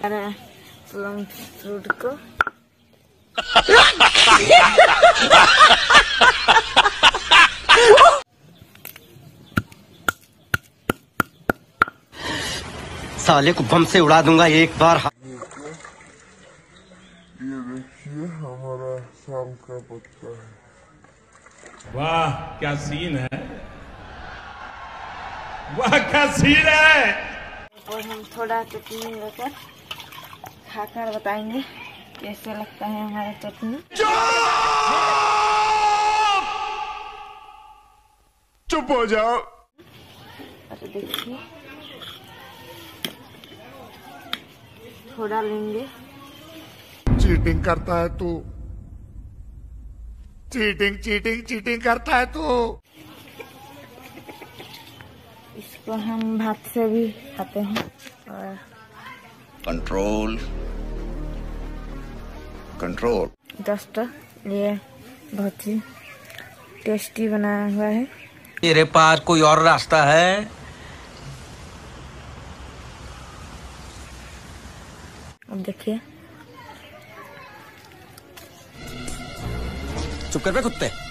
Plum fruit को साले को बम से उड़ा दूंगा एक बार। ये देखिए हमारा शाम का पत्ता है। वाह क्या सीन है, वाह क्या सीन है। और हम थोड़ा चटनी लेकर खाकर बताएंगे कैसे लगता है हमारा चटनी। चुप हो जाओ। अरे देखिए थोड़ा लेंगे। चीटिंग करता है तू, चीटिंग चीटिंग चीटिंग करता है तू। इसको हम भात से भी खाते हैं। और कंट्रोल कंट्रोल। दोस्तों ये बहुत ही टेस्टी बनाया हुआ है। तेरे पास कोई और रास्ता है? अब देखिए। चुप कर बे कुत्ते।